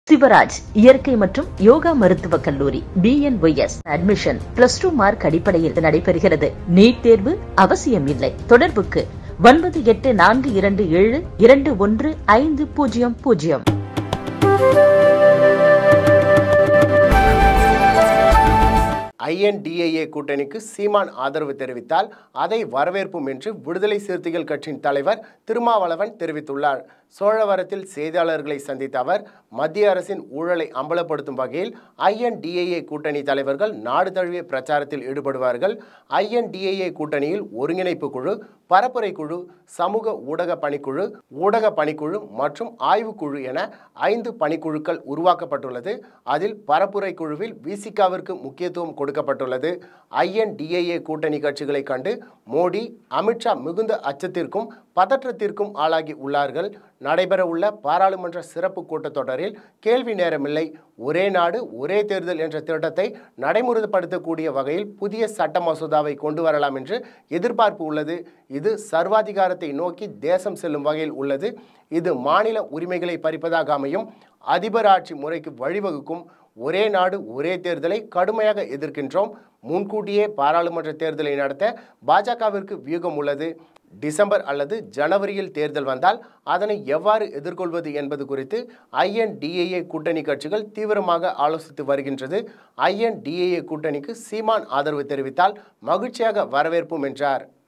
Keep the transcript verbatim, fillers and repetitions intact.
சிவராஜ் இயற்கை மற்றும் யோகா மருத்துவக் கல்லூரி B N Y S admission plus two mark அடிப்படையில் நடைபெறுகிறது. நீட் தேர்வு அவசியம் இல்லை. தொடர்புக்கு ஒன்பது எட்டு நான்கு இரண்டு ஏழு இரண்டு ஒன்று ஐந்து பூஜ்ஜியம் பூஜ்ஜியம். ஐ என் டி ஏ ஏ கூட்டணிக்கு சீமான் ஆதரவு தெரிவித்தால் அதை வரவேற்போம் என்று விடுதலை சிறுத்தைகள் கட்சியின் தலைவர் திருமாவளவன் தெரிவித்துள்ளார். சோழவரத்தில் செய்தியாளர்களை சந்தித்த அவர் மத்திய அரசின் ஊழலை அம்பலப்படுத்தும் வகையில் ஐ என் டி ஏ ஏ கூட்டணி தலைவர்கள் நாடு தழுவிய பிரச்சாரத்தில் ஈடுபடுவார்கள். ஐ என் டி ஏ ஏ கூட்டணியில் ஒருங்கிணைப்பு குழு, பரப்புரை குழு, சமூக ஊடக பணிக்குழு, ஊடக பணிக்குழு மற்றும் ஆய்வுக்குழு என ஐந்து பணிக்குழுக்கள் உருவாக்கப்பட்டுள்ளது. அதில் பரப்புரை குழுவில் விசிகாவிற்கு முக்கியத்துவம் கொடுக்கப்பட்டுள்ளது. ஐ என் டி ஏ ஏ கூட்டணி கட்சிகளை கண்டு மோடி, அமித்ஷா மிகுந்த அச்சத்திற்கும் பதற்றத்திற்கும் ஆளாகி உள்ளார்கள். நடைபெற உள்ள பாராளுமன்ற சிறப்பு கூட்டத்தொடரில் கேள்வி நேரமில்லை, ஒரே நாடு ஒரே தேர்தல் என்ற திட்டத்தை நடைமுறைப்படுத்தக்கூடிய வகையில் புதிய சட்ட மசோதாவை கொண்டு வரலாம் என்று எதிர்பார்ப்பு உள்ளது. இது சர்வாதிகாரத்தை நோக்கி தேசம் செல்லும் வகையில் உள்ளது. இது மாநில உரிமைகளை பறிப்பதாக அமையும். அதிபர் ஆட்சி முறைக்கு வழிவகுக்கும். ஒரே நாடு ஒரே தேர்தலை கடுமையாக எதிர்க்கின்றோம். முன்கூட்டியே பாராளுமன்ற தேர்தலை நடத்த பாஜகவிற்கு வியூகம் உள்ளது. டிசம்பர் அல்லது ஜனவரியில் தேர்தல் வந்தால் அதனை எவ்வாறு எதிர்கொள்வது என்பது குறித்து ஐ என் டி ஏ ஏ கூட்டணி கட்சிகள் தீவிரமாக ஆலோசித்து வருகின்றது. ஐ என் டி ஏ ஏ கூட்டணிக்கு சீமான் ஆதரவு தெரிவித்தால் மகிழ்ச்சியாக வரவேற்போம் என்றார்.